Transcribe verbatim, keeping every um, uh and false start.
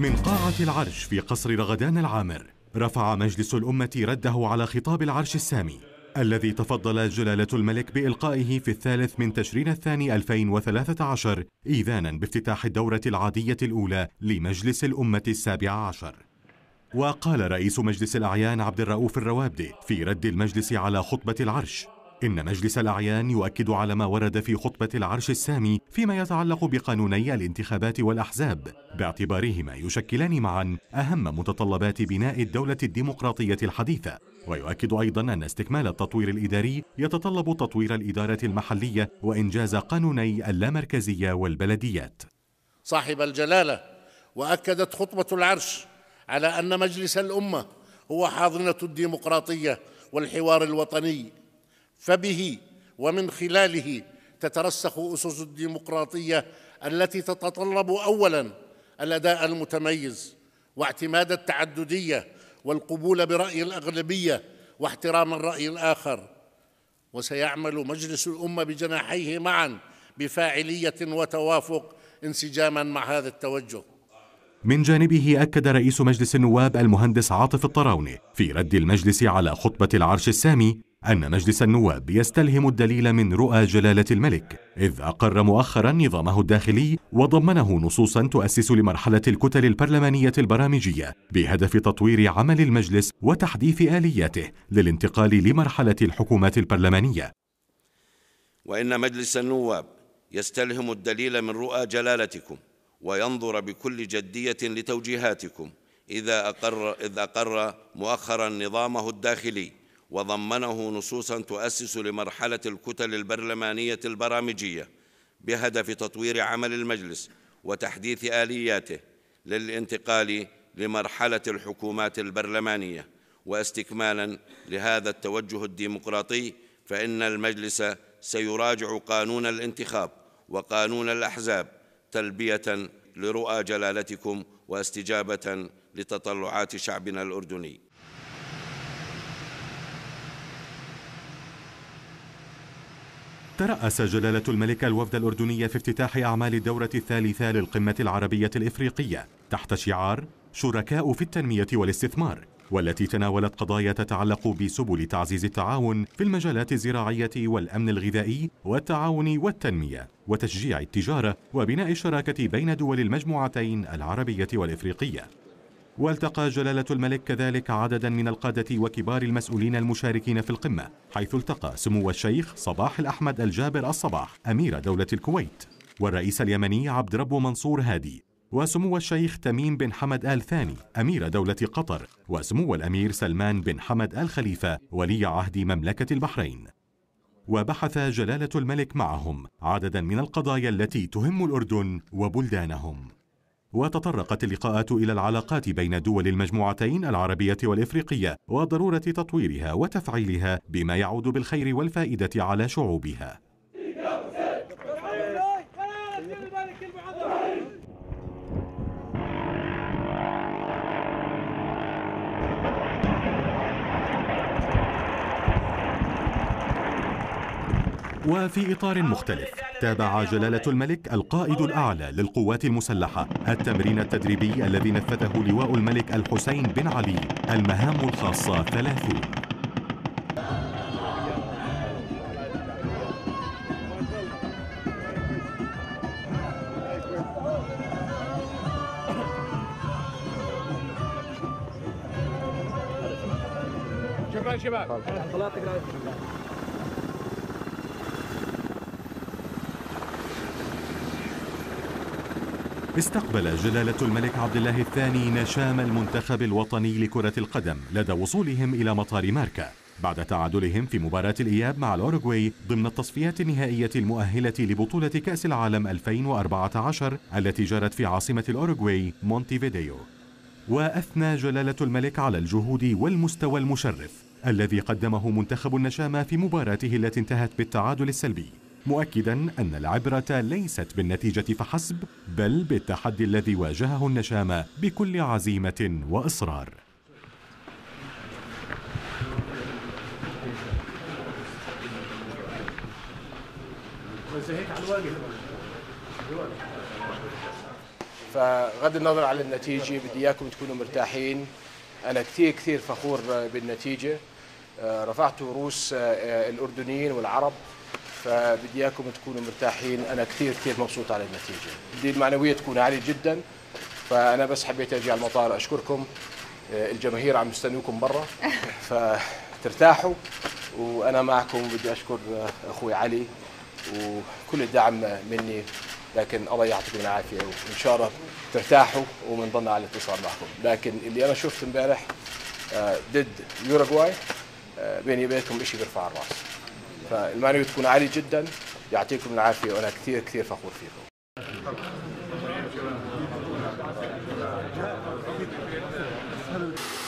من قاعة العرش في قصر رغدان العامر، رفع مجلس الأمة رده على خطاب العرش السامي الذي تفضل جلالة الملك بإلقائه في الثالث من تشرين الثاني ألفين وثلاثة عشر إذانا بافتتاح الدورة العادية الأولى لمجلس الأمة السابع عشر. وقال رئيس مجلس الأعيان عبد الرؤوف الروابدي في رد المجلس على خطبة العرش إن مجلس الأعيان يؤكد على ما ورد في خطبة العرش السامي فيما يتعلق بقانوني الانتخابات والأحزاب، باعتبارهما يشكلان معا أهم متطلبات بناء الدولة الديمقراطية الحديثة. ويؤكد أيضا أن استكمال التطوير الإداري يتطلب تطوير الإدارة المحلية وإنجاز قانوني اللامركزية والبلديات. صاحب الجلالة وأكدت خطبة العرش على أن مجلس الأمة هو حاضنة الديمقراطية والحوار الوطني، فبه ومن خلاله تترسخ أسس الديمقراطية التي تتطلب أولاً الأداء المتميز واعتماد التعددية والقبول برأي الأغلبية واحترام الرأي الآخر. وسيعمل مجلس الأمة بجناحيه معاً بفاعلية وتوافق انسجاماً مع هذا التوجه. من جانبه أكد رئيس مجلس النواب المهندس عاطف الطراوني في رد المجلس على خطبة العرش السامي أن مجلس النواب يستلهم الدليل من رؤى جلالة الملك، إذ أقر مؤخرا نظامه الداخلي وضمنه نصوصا تؤسس لمرحلة الكتل البرلمانية البرامجية بهدف تطوير عمل المجلس وتحديث آلياته للانتقال لمرحلة الحكومات البرلمانية. وإن مجلس النواب يستلهم الدليل من رؤى جلالتكم وينظر بكل جدية لتوجيهاتكم إذا أقر, إذ أقر مؤخرا نظامه الداخلي وضمنه نصوصا تؤسس لمرحلة الكتل البرلمانية البرامجية بهدف تطوير عمل المجلس وتحديث آلياته للانتقال لمرحلة الحكومات البرلمانية. واستكمالا لهذا التوجه الديمقراطي فإن المجلس سيراجع قانون الانتخاب وقانون الأحزاب تلبية لرؤى جلالتكم واستجابة لتطلعات شعبنا الأردني. ترأس جلالة الملك الوفد الأردني في افتتاح أعمال الدورة الثالثة للقمة العربية الإفريقية تحت شعار شركاء في التنمية والاستثمار، والتي تناولت قضايا تتعلق بسبل تعزيز التعاون في المجالات الزراعية والأمن الغذائي والتعاون والتنمية وتشجيع التجارة وبناء الشراكة بين دول المجموعتين العربية والإفريقية. والتقى جلالة الملك كذلك عددا من القادة وكبار المسؤولين المشاركين في القمة، حيث التقى سمو الشيخ صباح الأحمد الجابر الصباح أمير دولة الكويت، والرئيس اليمني عبد ربه منصور هادي، وسمو الشيخ تميم بن حمد آل ثاني أمير دولة قطر، وسمو الأمير سلمان بن حمد آل خليفة ولي عهد مملكة البحرين. وبحث جلالة الملك معهم عددا من القضايا التي تهم الأردن وبلدانهم. وتطرقت اللقاءات إلى العلاقات بين دول المجموعتين العربية والإفريقية وضرورة تطويرها وتفعيلها بما يعود بالخير والفائدة على شعوبها. وفي إطار مختلف تابع جلالة الملك القائد الأعلى للقوات المسلحة التمرين التدريبي الذي نفذه لواء الملك الحسين بن علي المهام الخاصة ثلاثون. شكرا شباب. استقبل جلالة الملك عبد الله الثاني نشام المنتخب الوطني لكرة القدم لدى وصولهم إلى مطار ماركا بعد تعادلهم في مباراة الإياب مع الأوروغواي ضمن التصفيات النهائية المؤهلة لبطولة كأس العالم ألفين وأربعة عشر التي جرت في عاصمة الأوروغواي مونتيفيديو. وأثنى جلالة الملك على الجهود والمستوى المشرف الذي قدمه منتخب النشامة في مباراته التي انتهت بالتعادل السلبي، مؤكدا أن العبرة ليست بالنتيجة فحسب بل بالتحدي الذي واجهه النشامة بكل عزيمة وإصرار. فغض النظر عن النتيجة بدي إياكم تكونوا مرتاحين. أنا كثير كثير فخور بالنتيجة، رفعتوا رؤوس الأردنيين والعرب، فبدي إياكم تكونوا مرتاحين. أنا كثير كثير مبسوط على النتيجة، بدي المعنوية تكون عالية جدا. فأنا بس حبيت أجي على المطار أشكركم، الجماهير عم يستنوكم برا فترتاحوا، وأنا معكم. بدي أشكر أخوي علي وكل الدعم مني، لكن الله يعطيكم العافية وإن شاء الله ترتاحوا وبنضلنا على الاتصال معكم. لكن اللي أنا شفت امبارح ضد يوروغواي بيني وبينكم شيء بيرفع الراس، فالمعنوية تكون عالية جدا. يعطيكم العافية وأنا كثير كثير فخور فيكم.